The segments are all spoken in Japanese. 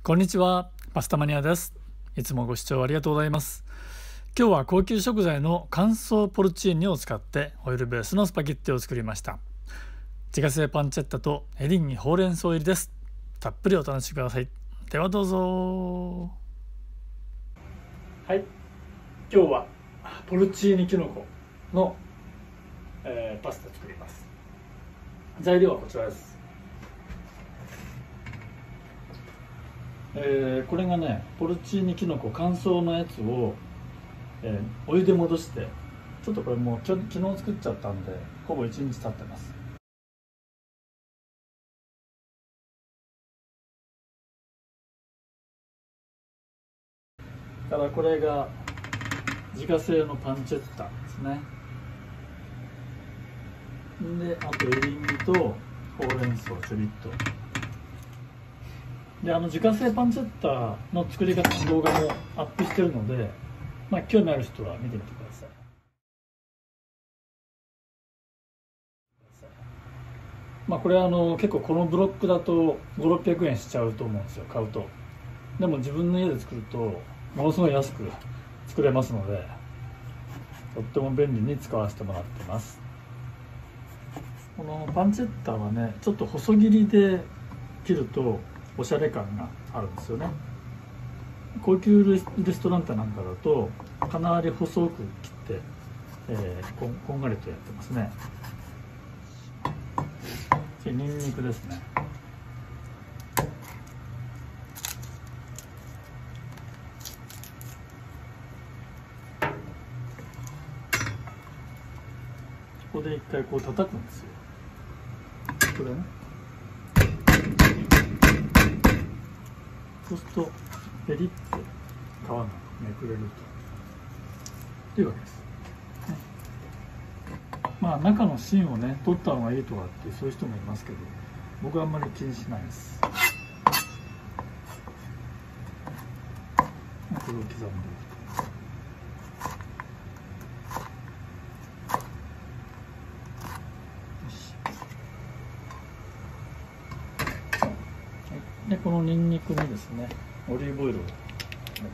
こんにちは、パスタマニアです。いつもご視聴ありがとうございます。今日は高級食材の乾燥ポルチーニを使ってオイルベースのスパゲッティを作りました。自家製パンチェッタとエリンギほうれん草入りです。たっぷりお楽しみください。ではどうぞ。はい、今日はポルチーニキノコの、パスタ作ります。材料はこちらです。これがね、ポルチーニキノコ乾燥のやつを、お湯で戻して、ちょっとこれもう昨日作っちゃったんでほぼ1日経ってます。からこれが自家製のパンチェッタですね。で、あとエリンギとほうれん草ちょびっとで、自家製パンチェッタの作り方の動画もアップしてるので、興味ある人は見てみてください。これは結構このブロックだと500、600円しちゃうと思うんですよ、買うと。でも自分の家で作るとものすごい安く作れますので、とっても便利に使わせてもらってます。このパンチェッタはね、ちょっと細切りで切るとおしゃれ感があるんですよね。高級レストラン店なんかだとかなり細く切って、こんがりとやってますね。ニンニクですね。ここで一回こう叩くんですよ。これね。そうするとペリッて皮がめくれるというわけです。中の芯をね取った方がいいとかってそういう人もいますけど、僕はあんまり気にしないです。これを刻んでいくと。で、このニンニクにですね、オリーブオイルを入れ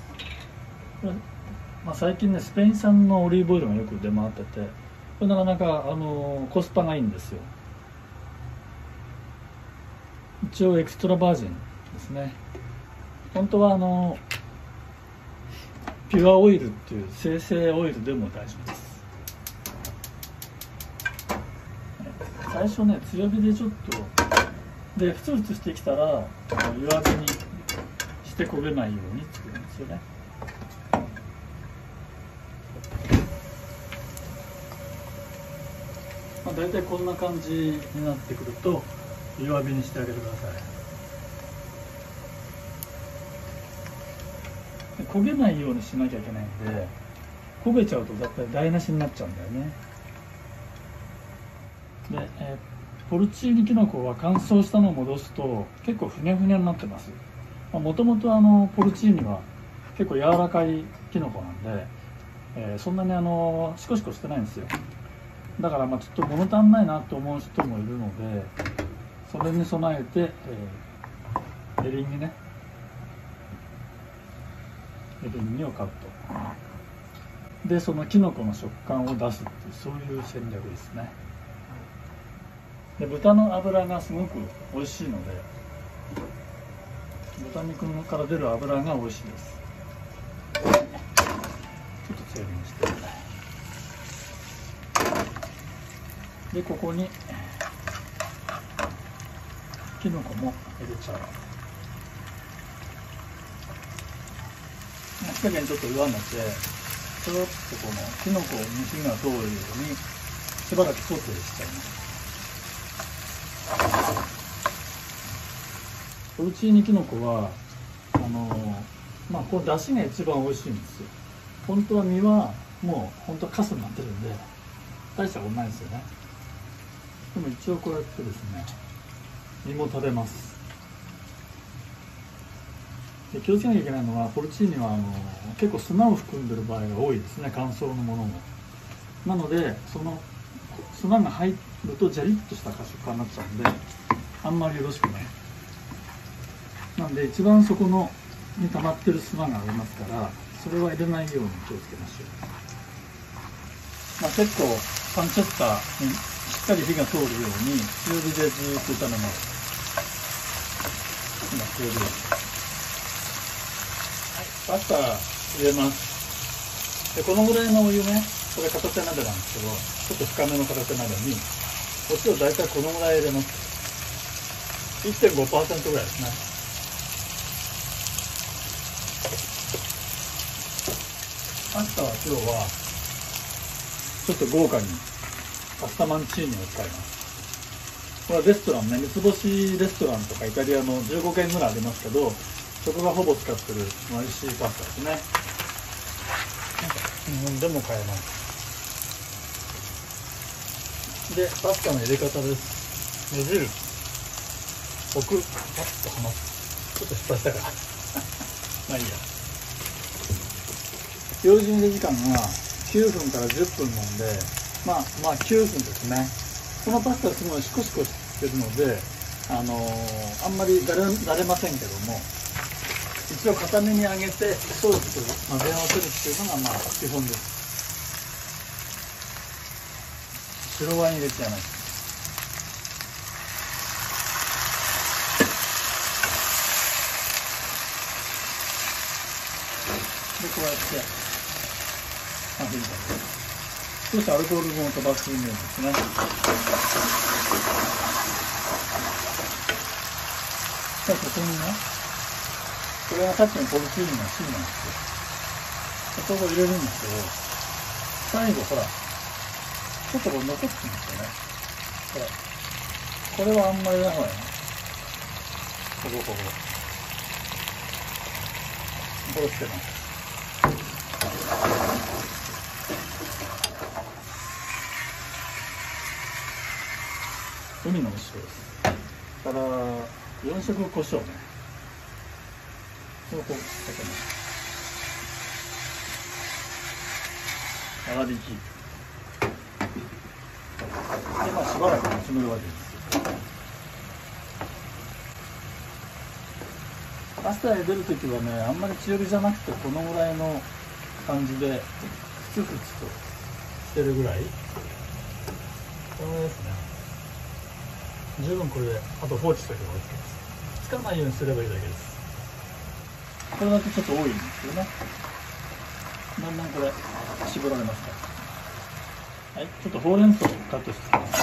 ます。最近ね、スペイン産のオリーブオイルがよく出回ってて、これなかなかコスパがいいんですよ。一応エクストラバージンですね。本当はピュアオイルっていう精製オイルでも大丈夫です。最初ね、強火でちょっとでふつふつしてきたら弱火にして焦げないように作るんですよね。だいたいこんな感じになってくると弱火にしてあげてください。焦げないようにしなきゃいけないんで、焦げちゃうとやっぱり台無しになっちゃうんだよね。で、ポルチーニキノコは乾燥したのを戻すと結構ふにゃふにゃになってます。もともとポルチーニは結構柔らかいキノコなんで、そんなにシコシコしてないんですよ。だからちょっと物足んないなと思う人もいるので、それに備えて、エリンギね、エリンギをカットで、そのキノコの食感を出すっていう、そういう戦略ですね。で、豚の脂がすごく美味しいので、豚肉から出る脂が美味しいです。ちょっと強火にしてください。で、ここにキノコも入れちゃう。火加減ちょっと弱めて、ちょろっとこのキノコに火が通るようにしばらくソテーしちゃいます。ポルチーニキノコはこの出汁が一番美味しいんですよ。本当は身はもう本当はカスになってるんで大したことないんですよね。でも一応こうやってですね、身も食べます。で、気をつけなきゃいけないのは、ポルチーニは結構砂を含んでる場合が多いですね、乾燥のものも。なのでその砂が入るとジャリッとした食感になっちゃうんで、あんまりよろしくない。 なんで一番そこのに溜まってる砂がありますから、それは入れないように気をつけましょう。結構パンチェッタにしっかり火が通るように強火でずっと炒めます。今強火です。パスタ入れます。でこのぐらいのお湯ね、これ片手鍋なんですけど、ちょっと深めの片手鍋にお塩大体このぐらい入れます。 1.5% ぐらいですね。パスタは今日はちょっと豪華にパスタマンチーニを使います。これはレストランね、三つ星レストランとかイタリアの15軒ぐらいありますけど、そこがほぼ使ってる美味しいパスタですね。日本でも買えます。でパスタの入れ方です。煮汁置く、パッとはますちょっと失敗したからまあいいや。標準入れ時間が9分から10分なんで、まあ9分ですね。このパスタはすごいシコシコしてるので、あんまりだれませんけども、一応固めに揚げてソースと混ぜ合わせるっていうのが基本です。白ワイン入れちゃいます。でこうやって少しアルコール分を飛ばすイメージですね。ここにね、これがさっきのポルチーニの芯なんですよ。ここを入れるんですけど、最後ほらちょっとこれ残ってますよね。これはあんまりやばいな。これつけます。海のお塩です。から4色胡椒ね。これをこうかけます。粗挽き。でしばらく煮詰めるわけです。パスタ茹でるときはね、あんまり強火じゃなくてこのぐらいの感じでふつふつとしてるぐらい、このぐらいですね。十分これであと放置しておけば OK です。つかないようにすればいいだけです。これだとちょっと多いんですけどね、だんだんこれ絞られますから。はい、ちょっとほうれん草をカットしてきます。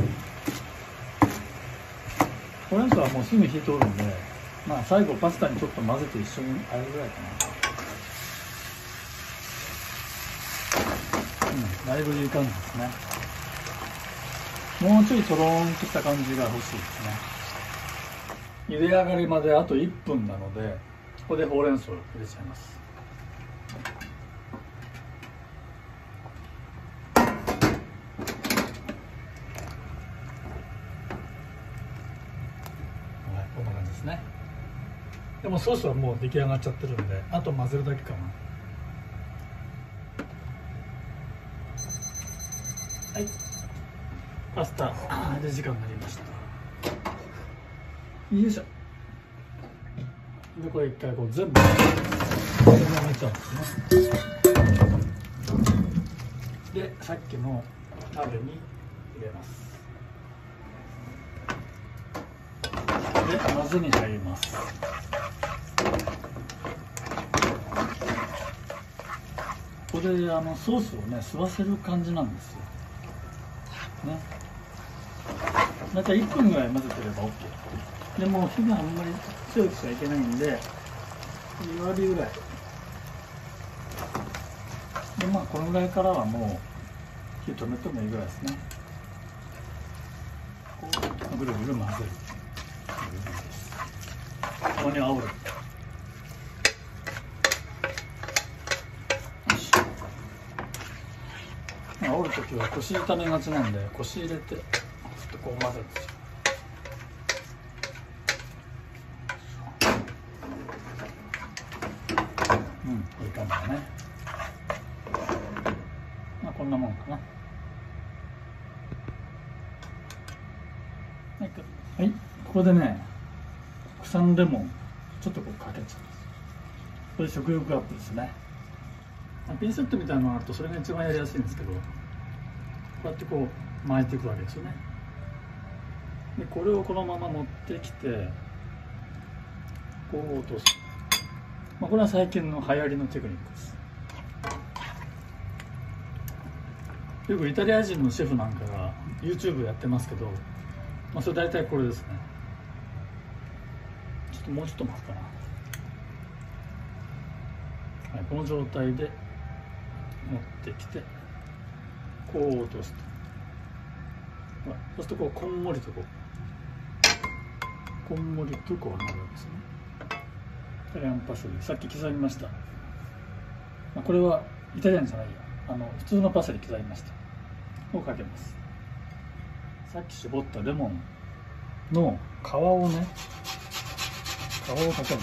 ほうれん草はもうすぐ火通るんで、最後パスタにちょっと混ぜて一緒にあえるぐらいかな。だいぶいい感じですね。もうちょいとろーんとした感じが欲しいですね。茹で上がりまであと1分なので、ここでほうれん草を入れちゃいます。こんな感じですね。でもソースはもう出来上がっちゃってるんで、あと混ぜるだけかな。はい、パスタ茹で時間になりました。よいしょ。でこれ一回こう全部揚げちゃうんですね。でさっきの鍋に入れます。で混ぜに入ります。ここでソースをね吸わせる感じなんですよね。大体1分ぐらい混ぜてれば OK。 でも火があんまり強くしちゃいけないんで弱火ぐらいで、このぐらいからはもう火止めてもいいぐらいですね。こうぐるぐる混ぜる。たまに煽る。煽るときは腰痛めがちなんで、腰入れてちょっとこう混ぜるんですよ。いい感じだね。こんなもんかな。はい、ここでね、国産レモンちょっとこうかけちゃうんです。これ食欲アップですね。ピンセットみたいなのがあるとそれが一番やりやすいんですけど、こうやってこう巻いていくわけですよね。でこれをこのまま持ってきてこう落とす、これは最近の流行りのテクニックです。よくイタリア人のシェフなんかが YouTube やってますけど、それ大体これですね。もうちょっと待つかな。はい、この状態で持ってきてこう落とすと、そうするとこうこんもりとこうなるわけですね。イタリアンパセリ、さっき刻みました。これはイタリアンじゃないや、普通のパセリ刻みましたをかけます。さっき絞ったレモンの皮をかけるんです。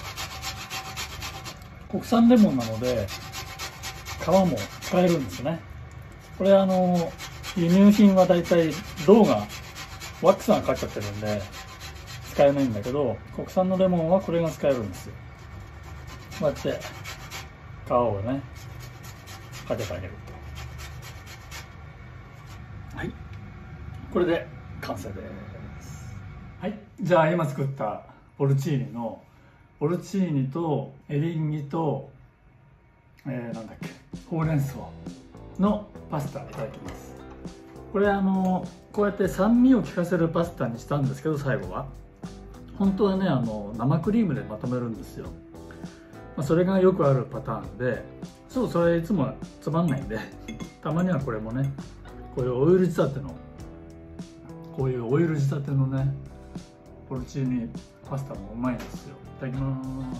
国産レモンなので皮も使えるんですね。これ輸入品はだいたい銅がワックスがかかっちゃってるんで使えないんだけど、国産のレモンはこれが使えるんですよ。こうやって皮をねかけてあげると、はい、これで完成です。はい、じゃあ今作ったボルチーニとエリンギと、なんだっけ、ほうれん草のパスタいただきます。これこうやって酸味を効かせるパスタにしたんですけど、最後は本当はね生クリームでまとめるんですよ。それがよくあるパターンで、それいつもはつまんないんでたまにはこれもね、こういうオイル仕立てのねポルチーニパスタもうまいんですよ。いただきます。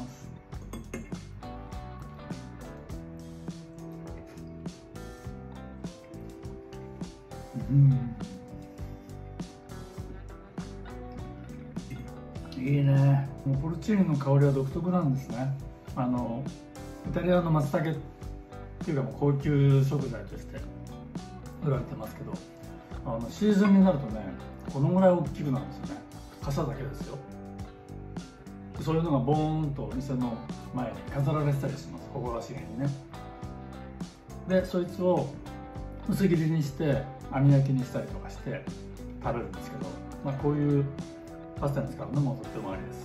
いいね。もうポルチーニの香りは独特なんですね。イタリアの松茸っていうかもう高級食材として売られてますけど、シーズンになるとねこのぐらい大きくなるんですよね。傘だけですよ。そういうのがボーンとお店の前に飾られてたりします、誇らしげにね。でそいつを薄切りにして網焼きにしたりとかして食べるんですけど、こういうパスタに使うのもとってもありです。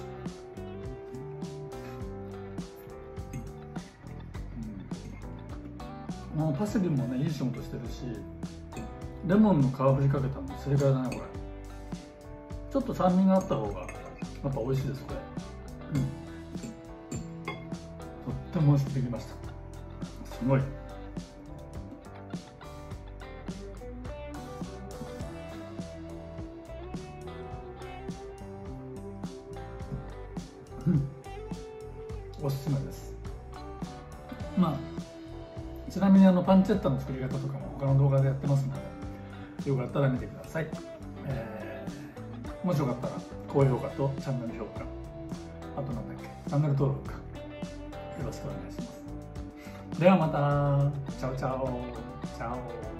パセリもねいい仕事してるし、レモンの皮振りかけたの正解だね。これちょっと酸味があった方がやっぱ美味しいです。これとっても美味しくできました。すごい。おすすめです。ちなみにパンチェッタの作り方とかも他の動画でやってますので、よかったら見てください。もしよかったら高評価とチャンネル評価、あとなんだっけ、チャンネル登録かよろしくお願いします。ではまた。チャオチャオチャオ。